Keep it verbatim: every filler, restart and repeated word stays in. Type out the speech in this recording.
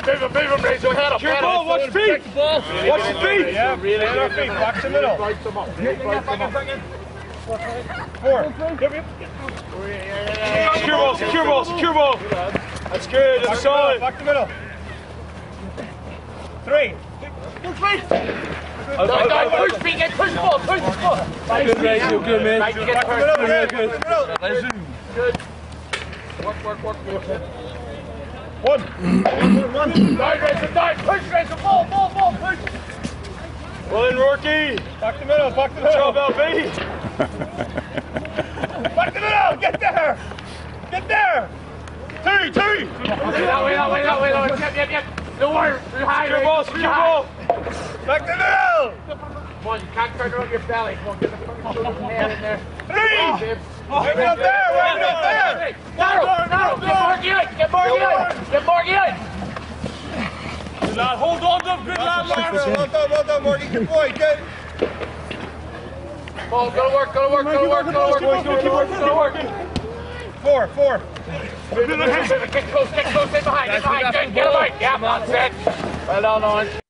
move him, move him, raise your head up. Your ball, watch feet. Watch the feet. Yeah, really, your feet. Back to the middle. Four. Secure ball, secure ball, secure ball. That's good, that's solid. Back to the middle. Three. Two feet. No, no, push feet, get push ball, push ball. Good, Ray, you're good, man. Right, you get Back to the middle, Very good. good. Good. Work, work, work. One. Dive, raise it, dive, push, raise the ball, ball, ball, push. Well in, Rookie. Back to the middle, back to the middle. Job, L B. Back to the middle, get there. Get there. Two, two. Wait out, wait out, wait out, wait out. Yep, yep, yep. Don't worry, we're high, Secure ball, secure ball. Back to the middle. Come on, you can't turn around your belly. Come on, get the fucking hand in there. Three. Wait up there, wait up there. Narrow, narrow. Get Marky out, get Marky out. Get Marky out. Good lad, hold on to him, good lad, lad. Well done, well done, Marky. Good boy, good. Come on, go to work, go to work, go to work, go to work, go to work, go to work. Four, four. Get close, get close, get behind, get behind. Good, get him out. Yeah, that's it. Well done, Owen.